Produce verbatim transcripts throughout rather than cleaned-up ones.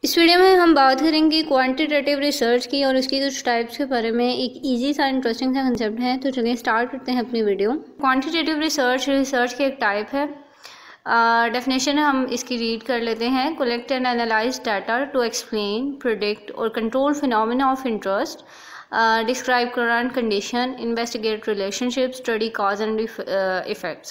इस वीडियो में हम बात करेंगे क्वांटिटेटिव रिसर्च की और उसकी कुछ टाइप्स के बारे में। एक इजी सा इंटरेस्टिंग सा कंसेप्ट है, तो चलिए स्टार्ट करते हैं अपनी वीडियो। क्वांटिटेटिव रिसर्च रिसर्च की एक टाइप है। डेफिनेशन uh, हम इसकी रीड कर लेते हैं। Collect and analyse data to explain, predict और control phenomena of interest, describe current condition, investigate relationship, study cause and effects.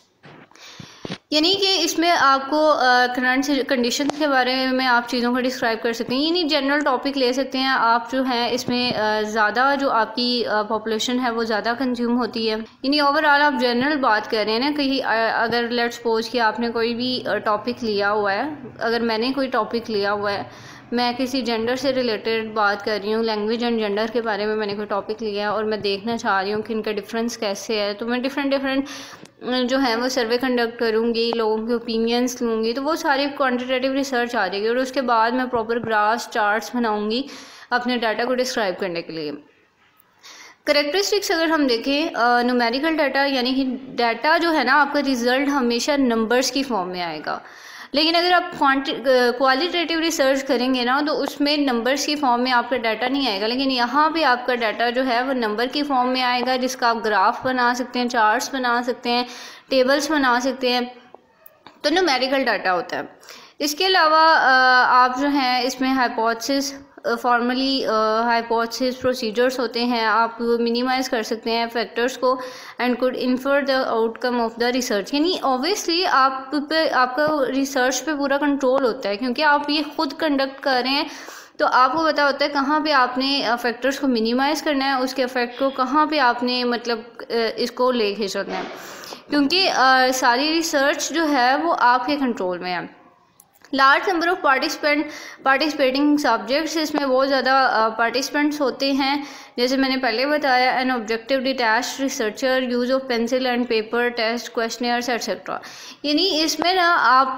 यानी कि इसमें आपको करंट कंडीशन के बारे में आप चीज़ों को डिस्क्राइब कर सकते हैं। यानी जनरल टॉपिक ले सकते हैं आप जो है इसमें ज़्यादा जो आपकी पॉपुलेशन है वो ज़्यादा कंज्यूम होती है। यानी ओवरऑल आप जनरल बात कर रहे हैं ना। कहीं अगर लेट्स सपोज कि आपने कोई भी टॉपिक लिया हुआ है, अगर मैंने कोई टॉपिक लिया हुआ है, मैं किसी जेंडर से रिलेटेड बात कर रही हूँ, लैंग्वेज एंड जेंडर के बारे में मैंने कोई टॉपिक लिया है और मैं देखना चाह रही हूँ कि इनका डिफरेंस कैसे है, तो मैं डिफरेंट डिफरेंट जो है वो सर्वे कंडक्ट करूँगी, लोगों के ओपिनियंस लूँगी, तो वो सारी क्वांटिटेटिव रिसर्च आ जाएगी और उसके बाद मैं प्रॉपर ग्राफ्स चार्ट्स बनाऊँगी अपने डाटा को डिस्क्राइब करने के लिए। करेक्टरिस्टिक्स अगर हम देखें, न्यूमेरिकल डाटा यानी कि डाटा जो है ना आपका रिजल्ट हमेशा नंबर्स की फॉर्म में आएगा। लेकिन अगर आप क्वालिटेटिव रिसर्च करेंगे ना तो उसमें नंबर्स की फॉर्म में आपका डाटा नहीं आएगा, लेकिन यहाँ पे आपका डाटा जो है वो नंबर की फॉर्म में आएगा, जिसका आप ग्राफ बना सकते हैं, चार्ट्स बना सकते हैं, टेबल्स बना सकते हैं। तो न्यूमेरिकल डाटा होता है। इसके अलावा आप जो है इसमें हाइपोथेसिस, फॉर्मली हाइपोथेसिस प्रोसीजर्स होते हैं, आप मिनिमाइज कर सकते हैं फैक्टर्स को and could infer the outcome of the research. यानी ऑब्वियसली आप पे आपका रिसर्च पे पूरा कंट्रोल होता है, क्योंकि आप ये खुद कंडक्ट कर रहे हैं, तो आपको पता होता है कहाँ पे आपने फैक्टर्स को मिनिमाइज करना है, उसके इफेक्ट को कहाँ पे आपने मतलब इसको लेके चलना है, क्योंकि सारी रिसर्च जो है वो आपके कंट्रोल में है। Large number of participant participating subjects, इसमें बहुत ज़्यादा पार्टिसिपेंट्स होते हैं। जैसे मैंने पहले बताया, an objective detached researcher, use of pencil and paper, test, questionnaires etcetera. यानी इसमें ना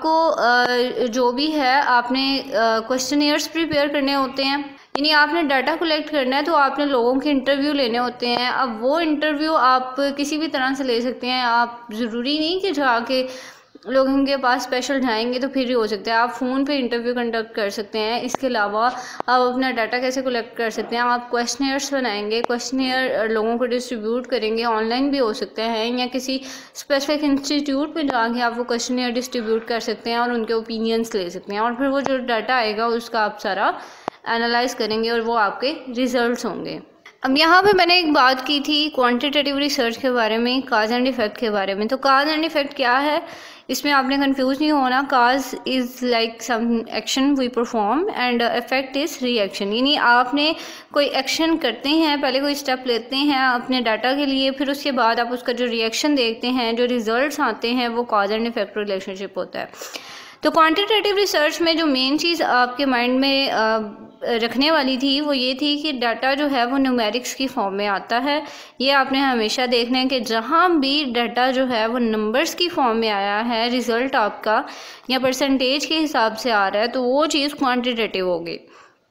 आपको जो भी है आपने क्वेश्चनियर्स प्रिपेयर करने होते हैं। यानी आपने डाटा कलेक्ट करना है तो आपने लोगों के इंटरव्यू लेने होते हैं। अब वो इंटरव्यू आप किसी भी तरह से ले सकते हैं, आप ज़रूरी नहीं कि जाके लोगों के पास स्पेशल जाएंगे तो फिर ही हो सकता है। आप फ़ोन पे इंटरव्यू कंडक्ट कर सकते हैं। इसके अलावा आप अपना डाटा कैसे कलेक्ट कर सकते हैं, आप क्वेश्चनियर्स बनाएंगे, क्वेश्चनियर लोगों को डिस्ट्रीब्यूट करेंगे, ऑनलाइन भी हो सकते हैं, या किसी स्पेसिफिक इंस्टीट्यूट पे जाके आप वो क्वेश्चनियर डिस्ट्रीब्यूट कर सकते हैं और उनके ओपिनियंस ले सकते हैं, और फिर वो जो डाटा आएगा उसका आप सारा एनालाइज करेंगे और वो आपके रिजल्ट्स होंगे। अब यहाँ पे मैंने एक बात की थी क्वांटिटेटिव रिसर्च के बारे में, काज एंड इफेक्ट के बारे में। तो काज एंड इफेक्ट क्या है, इसमें आपने कंफ्यूज नहीं होना। Cause is like some action we perform and effect is reaction. यानी आपने कोई एक्शन करते हैं, पहले कोई स्टेप लेते हैं अपने डाटा के लिए, फिर उसके बाद आप उसका जो रिएक्शन देखते हैं, जो रिजल्ट्स आते हैं, वो काज एंड इफेक्ट रिलेशनशिप होता है। तो क्वांटिटेटिव रिसर्च में जो मेन चीज़ आपके माइंड में आ, रखने वाली थी वो ये थी कि डाटा जो है वो न्यूमेरिक्स की फॉर्म में आता है। ये आपने हमेशा देखना है कि जहाँ भी डाटा जो है वो नंबर्स की फॉर्म में आया है, रिज़ल्ट आपका या परसेंटेज के हिसाब से आ रहा है, तो वो चीज़ क्वांटिटेटिव होगी।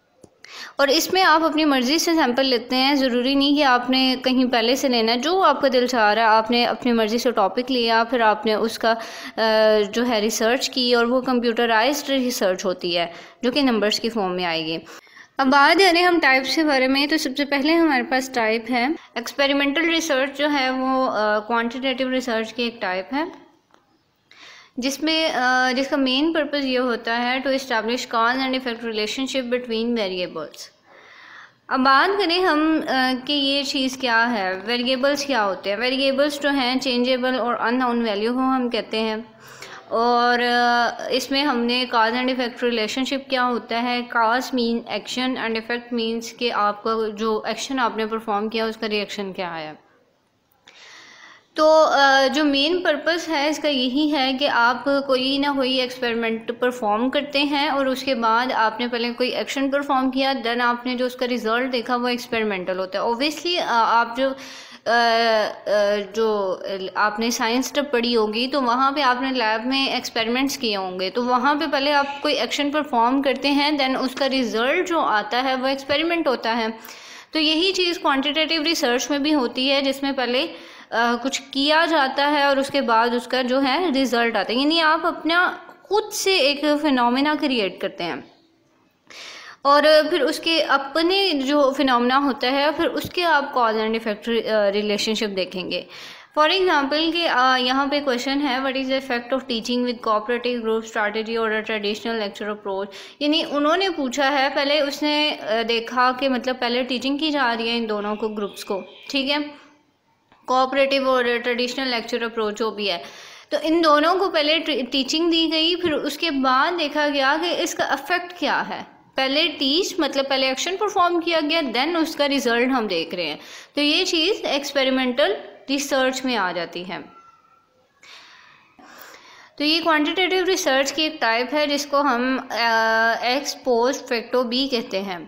और इसमें आप अपनी मर्ज़ी से सैंपल लेते हैं, ज़रूरी नहीं कि आपने कहीं पहले से लेना है। जो आपका दिल चाह रहा है आपने अपनी मर्ज़ी से टॉपिक लिया, फिर आपने उसका जो है रिसर्च की, और वो कंप्यूटराइज्ड रिसर्च होती है जो कि नंबर्स की फॉर्म में आएगी। अब बात करें हम टाइप्स के बारे में, तो सबसे पहले हमारे पास टाइप है एक्सपेरिमेंटल रिसर्च। जो है वो क्वांटिटेटिव रिसर्च की एक टाइप है, जिसमें जिसका मेन पर्पस ये होता है to establish cause and effect relationship between variables. अब बात करें हम कि ये चीज़ क्या है, वेरिएबल्स क्या होते हैं। वेरिएबल्स जो हैं चेंजेबल और अननोन वैल्यू को हम कहते हैं, और इसमें हमने काज एंड इफेक्ट रिलेशनशिप क्या होता है। Cause mean action and effect means कि आपका जो एक्शन आपने परफॉर्म किया उसका रिएक्शन क्या आया। तो जो मेन पर्पस है इसका यही है कि आप कोई ना कोई एक्सपेरिमेंट परफॉर्म करते हैं और उसके बाद आपने पहले कोई एक्शन परफॉर्म किया, देन आपने जो उसका रिज़ल्ट देखा वो एक्सपेरिमेंटल होता है। ओब्वियसली आप जो जो आपने साइंस तब पढ़ी होगी तो वहाँ पे आपने लैब में एक्सपेरिमेंट्स किए होंगे, तो वहाँ पे पहले आप कोई एक्शन परफॉर्म करते हैं, देन उसका रिज़ल्ट जो आता है वो एक्सपेरिमेंट होता है। तो यही चीज़ क्वांटिटेटिव रिसर्च में भी होती है, जिसमें पहले आ, कुछ किया जाता है और उसके बाद उसका जो है रिज़ल्ट आता है। यानी आप अपना खुद से एक फिनोमेना क्रिएट करते हैं। और फिर उसके अपने जो फिनोमेना होता है फिर उसके आप कॉज एंड इफेक्ट रिलेशनशिप देखेंगे। फॉर एग्जाम्पल कि यहाँ पे क्वेश्चन है, what is the effect of teaching with cooperative group strategy और अ ट्रेडिशनल लेक्चर अप्रोच। यानी उन्होंने पूछा है, पहले उसने देखा कि मतलब पहले टीचिंग की जा रही है इन दोनों को ग्रुप्स को, ठीक है, कोऑपरेटिव और ट्रेडिशनल लेक्चर अप्रोच जो भी है, तो इन दोनों को पहले टीचिंग दी गई, फिर उसके बाद देखा गया कि इसका इफेक्ट क्या है। पहले टीच मतलब पहले एक्शन परफॉर्म किया गया, देन उसका रिजल्ट हम देख रहे हैं। तो ये चीज़ एक्सपेरिमेंटल रिसर्च में आ जाती है। तो ये क्वांटिटेटिव रिसर्च की एक टाइप है जिसको हम एक्स पोस्ट फैक्टो भी कहते हैं।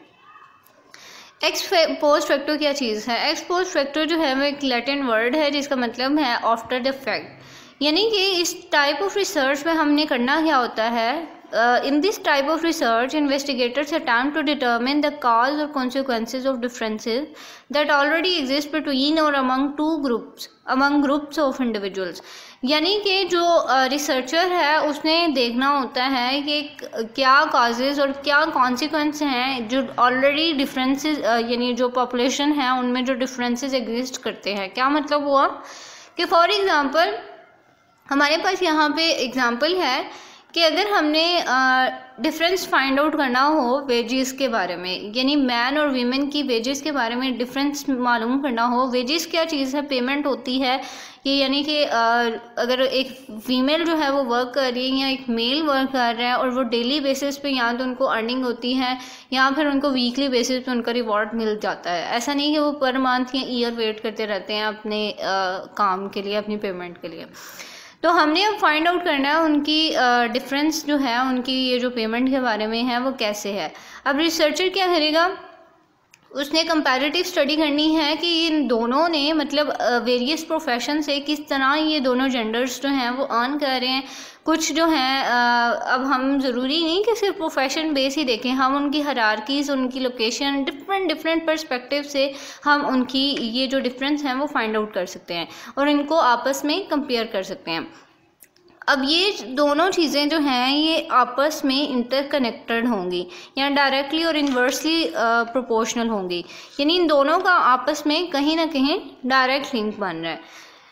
एक्स पोस्ट फैक्टो क्या चीज़ है? एक्स पोस्ट फैक्टो जो है वो एक लैटिन वर्ड है जिसका मतलब है आफ्टर द फैक्ट। यानी कि इस टाइप ऑफ रिसर्च में हमने करना क्या होता है, in this type of research investigators attempt to determine the cause और consequences of differences that already exist between और among two groups among groups of individuals. यानी कि जो रिसर्चर uh, है उसने देखना होता है कि क्या काजेज़ और क्या कॉन्सिक्वेंस हैं जो ऑलरेडी डिफरेंसेस यानी जो पॉपुलेशन है उनमें जो डिफरेंसेस एग्जिस्ट करते हैं। क्या मतलब हुआ कि फॉर एग्ज़ाम्पल हमारे पास यहाँ पे एग्ज़ाम्पल है कि अगर हमने डिफरेंस फाइंड आउट करना हो वेजेस के बारे में, यानी मैन और वीमेन की वेजेस के बारे में डिफरेंस मालूम करना हो। वेजेस क्या चीज़ है? पेमेंट होती है कि यानी कि अगर एक फीमेल जो है वो वर्क कर रही है या एक मेल वर्क कर रहा है और वो डेली बेसिस पे या तो उनको अर्निंग होती है या फिर उनको वीकली बेसिस पे उनका रिवॉर्ड मिल जाता है। ऐसा नहीं कि वो पर मंथ या ईयर वेट करते रहते हैं अपने आ, काम के लिए, अपनी पेमेंट के लिए। तो हमने अब फाइंड आउट करना है उनकी डिफरेंस जो है उनकी ये जो पेमेंट के बारे में है वो कैसे है। अब रिसर्चर क्या करेगा, उसने कंपैरेटिव स्टडी करनी है कि इन दोनों ने मतलब वेरियस प्रोफेशन से किस तरह ये दोनों जेंडर्स जो हैं वो अर्न कर रहे हैं। कुछ जो हैं अब हम ज़रूरी नहीं कि सिर्फ प्रोफेशन बेस ही देखें, हम उनकी हायरार्कीज़, उनकी लोकेशन, डिफरेंट डिफरेंट पर्सपेक्टिव से हम उनकी ये जो डिफरेंस हैं वो फाइंड आउट कर सकते हैं और इनको आपस में कंपेयर कर सकते हैं। अब ये दोनों चीज़ें जो हैं ये आपस में इंटरकनेक्टेड होंगी या डायरेक्टली और इन्वर्सली प्रोपोर्शनल होंगी, यानी इन दोनों का आपस में कहीं ना कहीं डायरेक्ट लिंक बन रहा है।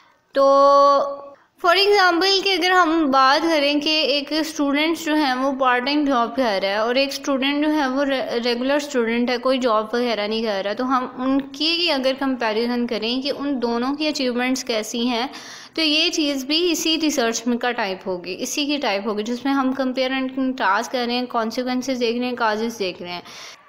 तो फॉर एग्ज़ाम्पल कि अगर हम बात करें कि एक स्टूडेंट जो है वो पार्ट टाइम जॉब कर रहा है और एक स्टूडेंट जो है वो रे, रेगुलर स्टूडेंट है, कोई जॉब वगैरह नहीं कर रहा, तो हम उनकी अगर कंपैरिजन करें कि उन दोनों की अचीवमेंट्स कैसी हैं, तो ये चीज़ भी इसी रिसर्च में का टाइप होगी, इसी की टाइप होगी जिसमें हम कंपेयर एंड कंट्रास्ट कर रहे हैं, कॉन्सिक्वेंसेज देख रहे हैं, काजेस देख रहे हैं।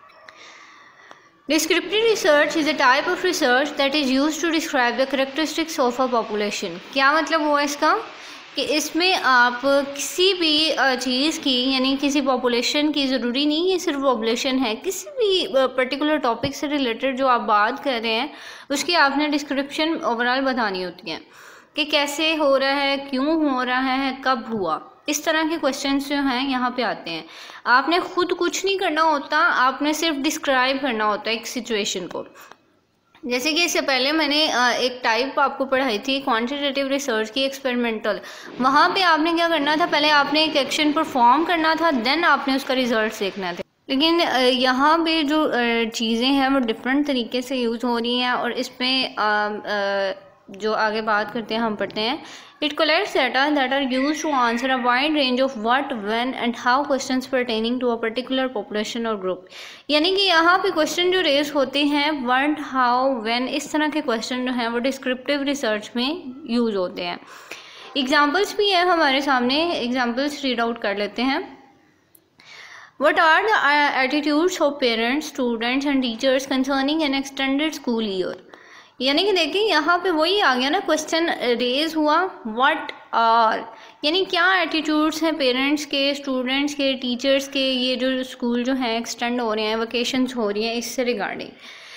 Descriptive research is a type of research that is used to describe the characteristics of a population। क्या मतलब हुआ इसका कि इसमें आप किसी भी चीज़ की यानी किसी पॉपुलेशन की, ज़रूरी नहीं है सिर्फ पॉपुलेशन है, किसी भी पर्टिकुलर टॉपिक से रिलेटेड जो आप बात कर रहे हैं उसकी आपने डिस्क्रिप्शन ओवरऑल बतानी होती है कि कैसे हो रहा है, क्यों हो रहा है, कब हुआ। इस तरह के क्वेश्चंस जो हैं यहाँ पे आते हैं। आपने खुद कुछ नहीं करना होता, आपने सिर्फ डिस्क्राइब करना होता है एक सिचुएशन को। जैसे कि इससे पहले मैंने एक टाइप आपको पढ़ाई थी क्वांटिटेटिव रिसर्च की, एक्सपेरिमेंटल। वहाँ पे आपने क्या करना था, पहले आपने एक एक्शन परफॉर्म करना था, देन आपने उसका रिजल्ट देखना था। लेकिन यहाँ पे जो चीज़ें हैं वो डिफरेंट तरीके से यूज़ हो रही हैं और इसमें जो आगे बात करते हैं हम पढ़ते हैं। It collects data that are used to answer a wide range of what, when and how questions pertaining to a particular population or group। यानी कि यहाँ पे क्वेश्चन जो रेज होते हैं what, how, when, इस तरह के क्वेश्चन जो हैं वो डिस्क्रिप्टिव रिसर्च में यूज़ होते हैं। एग्जाम्पल्स भी हैं हमारे सामने, एग्जाम्पल्स रीड आउट कर लेते हैं। What are the attitudes of parents, students and teachers concerning an extended school year। यानी कि देखिए यहाँ पे वही आ गया ना, क्वेश्चन रेज हुआ व्हाट आर, यानी क्या एटीट्यूड्स हैं पेरेंट्स के, स्टूडेंट्स के, टीचर्स के, ये जो स्कूल जो हैं एक्सटेंड हो रहे हैं, वेकेशंस हो रही हैं, इससे रिगार्डिंग।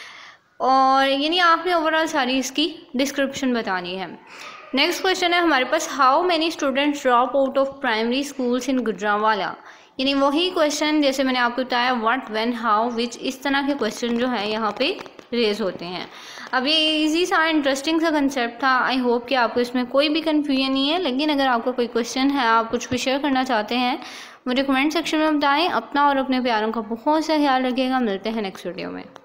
और यानी आपने ओवरऑल सारी इसकी डिस्क्रिप्शन बतानी है। नेक्स्ट क्वेश्चन है हमारे पास, how many students drop out of primary schools in Gujranwala. यानी वही क्वेश्चन जैसे मैंने आपको बताया व्हाट, व्हेन, हाउ, विच, इस तरह के क्वेश्चन जो है यहाँ पे रेज होते हैं। अब ये इजी सा इंटरेस्टिंग सा कंसेप्ट था, आई होप कि आपको इसमें कोई भी कन्फ्यूजन नहीं है। लेकिन अगर आपका कोई क्वेश्चन है, आप कुछ भी शेयर करना चाहते हैं, मुझे कमेंट सेक्शन में बताएं। अपना और अपने प्यारों का बहुत सा ख्याल रखिएगा। मिलते हैं नेक्स्ट वीडियो में।